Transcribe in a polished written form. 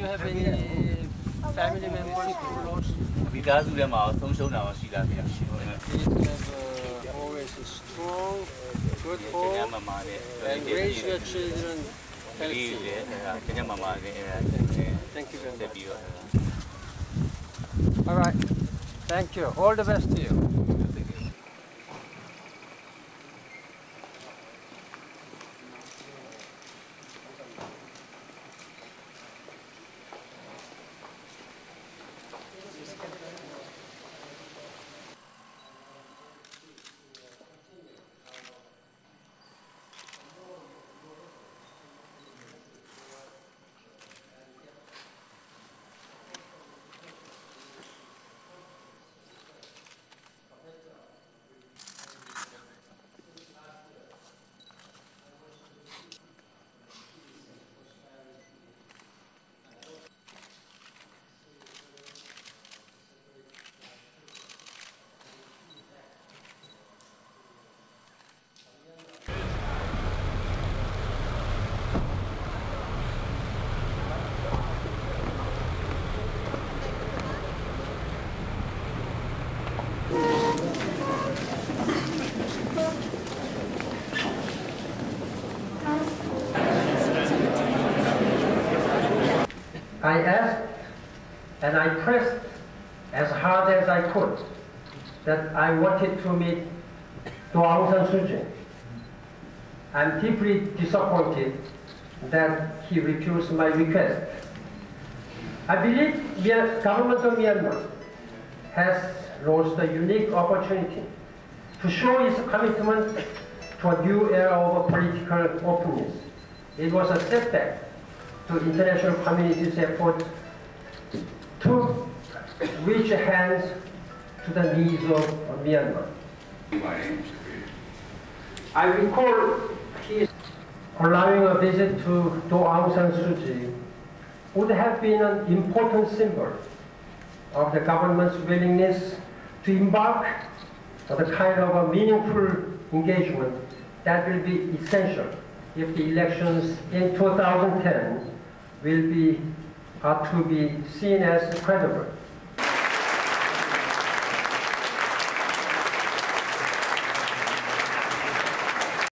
have any family members who lost? We have always a strong, good home, and raise your children healthy. Thank you very much. All right. Thank you. All the best to you. I asked and I pressed as hard as I could that I wanted to meet Aung San Suu Kyi. I'm deeply disappointed that he refused my request. I believe the government of Myanmar has lost a unique opportunity to show its commitment to a new era of political openness. It was a setback to international community's effort to reach hands to the needs of Myanmar. I recall his allowing a visit to Aung San Suu Kyi would have been an important symbol of the government's willingness to embark on the kind of a meaningful engagement that will be essential if the elections in 2010 are to be seen as credible.